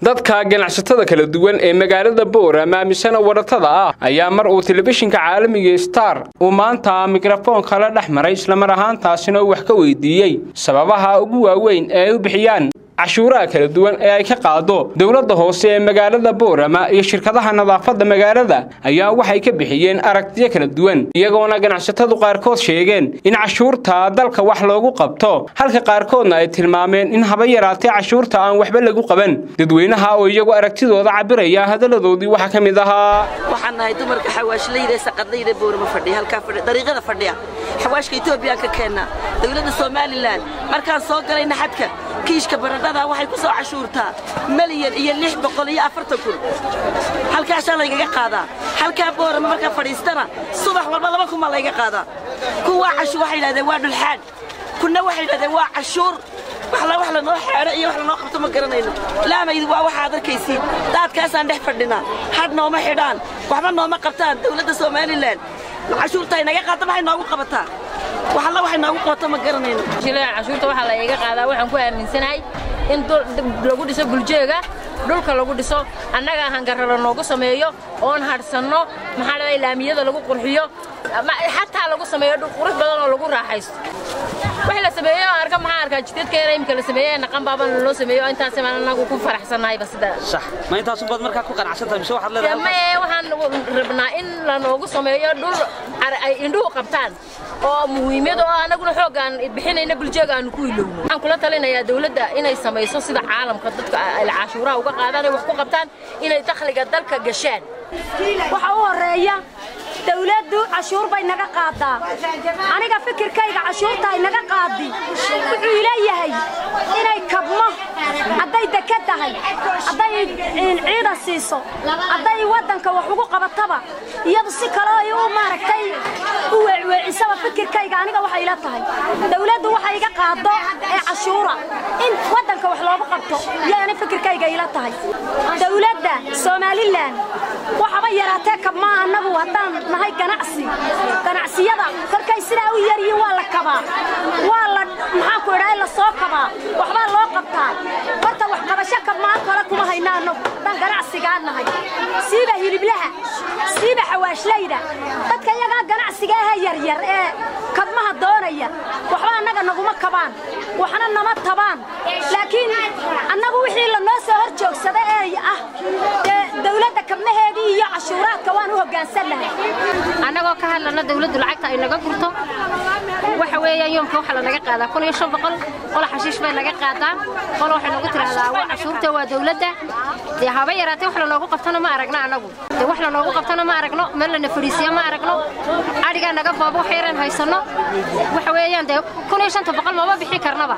dadka ganacsatada kala duwan ee magaalada Boorama maamisana waratada ah ayaa mar uu telefishinka caalamiga Star uu maanta mikrafoon kala dhaxmaray isla mar ahaantaasina wax ka weydiiyay sababaha ugu waaweyn ee ay u bixiyaan cashuuraha kala duwan ee ay ka qaado dawladda hoose ee magaalada Boorama iyo shirkadaha nadaafadda magaalada ayaa waxay ka bixiyeen aragtiyo kala duwan iyagoona ganacsatadu qaarkood sheegeen in cashuurta dalka wax loogu qabto halka qaarkoodna ay tilmaameen in haba yaraatee cashuurta aan waxba lagu qaban dadweynaha oo iyagu aragtidooda cabiraya hadaladoodii waxa kamid ahaa waxaan nahay dumarka xawaashlayda saqadlayda Boorama fadhiya halka fadhiya dariiqada fadhiya xawaashka Itoobiya ka keenna dawladda Soomaaliland markaan soo galayna xadka kiishka baradhada waxay ku soo cashuurtaa milyan iyo 640 halkaas laga qaadaa halka Boorama marka fadhiistana subax walba 2 laga qaadaa kuwa cashuur waxay yiraahdeen waa dhulxaad kuna waxay yiraahdeen waa cashuur wax la noo xeero iyo wax la noo qabto ma garanayno laamaydu waa waxa adarkaysiin dadkaas aan dhex fadhinaa had nooma xidhaan waxba nooma qabtaan dawladda Soomaaliland cashuurta inaga qaata maxay noogu qabataa waxay noogu qabato ma garanayno cashuurta waxa la iga qaadaa waxaan ku aaminsanahay in lagu dhiso buljeega dhulka lagu dhiso annaga hangararo noogu sameeyo oon harsano maxaa la ilaamiyada lagu qurxiyo xataa lagu sameeyo dhul qurux badan oo lagu raaxaysto waxa la sameeyo arka maxaa arka jidadka yareemka la sameeyo naqan baaban loo sameeyo intaas ma anagu ku faraxsanahay bas sax ma intaas bad marka ku qanacsantahay mise waxaad leedahay ma waxaan rabnaa in la noogu sameeyo dhul ay indhuhu qabtaan oo muhiimad oo anaguna xoogan bixinayna buljeega aan ku ilowno waxaan kula talinayaa dawladda inay sameeyso sida caalamka dadka ay cashuuraha uga qaadaan wax ku qabtaan inay dakhliga dalka gashaan waxa uu horeeya dawladdu cashuur bay naga qaadaa aniga fikirkayga cashuurta ay naga qaadi wuxuu leeyahay inay kabmo haday dekad tahay haday ciidan siiso haday wadanka wax ugu qabataba iyadu si kale ay u maaragtay u weecisaba fikirkayga aniga waxa ila tahay dawladdu waxa iga qaado ee cashuura in wadanka wax loogu qabto yaani fikirkayga ila tahay dawladda Soomaaliland waxba yaraatee kabma anagu hadaan nahay ganacsiyada korkay sida u yariyo waa la kabaa waa la maxaa ku idhaa la soo kabaa waxba loo qabtaa horta wax qabasho kabma kala kuma haynaano dan ganacsiga nahay siiba hiliblaha siiba xawaashlayda dadka iyaga ganacsiga yar ee kabmaha doonaya waxba anaga naguma kabaan waxna nama tabaan laakiin anagu wixii la noo soo hor joogsada ee ah dawladda kabnaheedii iyo cashuuraadka waan u hogaansanahay anagoo ka hadlana dawladdu lacagta ay naga gurto waxa weeyaan yoomka waxa la naga qaadaa 1500 qol xashiish bay naga qaadaa qol waxa lagu tiraahdaa waa cashuurta waa dawladda haba yaraatee wax la noogu qabtana ma aragna anagu wax la noogu qabtana ma aragno meel la fariisiyo ma aragno ariga naga baabo xeeran haysano waxa weeyaan 1500 ma bixi karnaba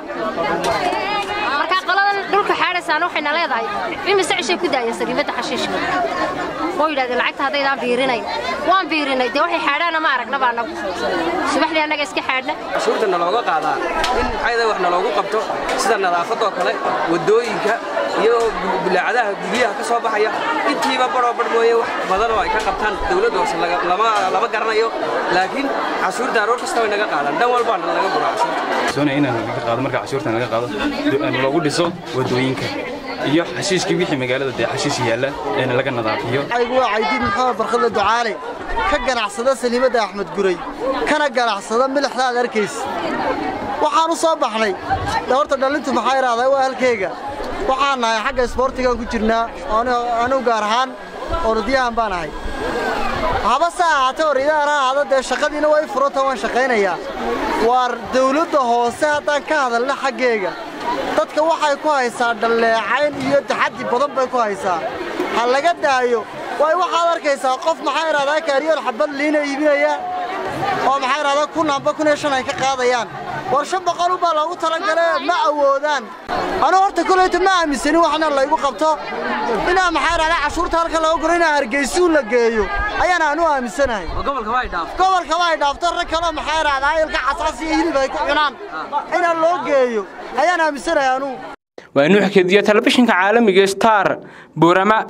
marka qaladan dhulka xaaraysan waxayna leedahay imise cishay ku daayay sariibada xashiishka oo yiraahdo lacagta hadeedaan biirinay waan biirinay waxay xaadana ma aragnaba anagu subaxdii anaga iska xaadna cashuurta looga qaadaa in hay'adaha wax loogu qabto sida nadaafadda kale wadooyinka iyo bilaacadaha guriyaha ka soo baxaya intiiba barobar mooyee wax badan oo ay ka qabtaan dawladda hoose lama garanayo laakiin cashuurta roor kasta way naga qaadaan dhan walba naga buraasho soonayna naga qaado marka cashuurta naga qaado lagu dhiso wadooyinka iyo xashiishkii wixii magaalada xashiish yaala ee laga nadaafiyo aygu caydin maxaa barqada ducaale ka ganacsada Saliimada Axmed Guray kana ganacsada milixda arkays waxaan u soo baxnay horta dhalintu maxay raadayay waa halkeyga waxaan nahay xagga sportiga ku jirnaa anu gaar ahaan ordiyahan baan ahay haba saacado oridaana shaqadiina way furata waan shaqeynayaa war dawladda hoose hadaan ka hadalna xageega dadka waxay ku haysaa dhaleecayn iyo taxaddi badan bay ku haysaa hal laga daayo way waxaad arkaysaa qof maxay raadayay kaariyool xabad liina iibinaya oo maxay raadayay kunamba 1500 ay ka qaadayaan war 500 baa lagu talagalay ma awoodaan ana horta kuleeyta ma aaminsan waxna la igu qabto ina maxay raadayay cashuurta halka lagu gurina Hargeysa la geeyo ayana aanu aaminsanahay gobolka way dhaafto rag kale maxay raadayay ilka xasaasi hilib ay ku cunaan ina loo geeyo ayana aaminsanahay anu waa nuux kadiya telefishinka caalamiga Star Boorama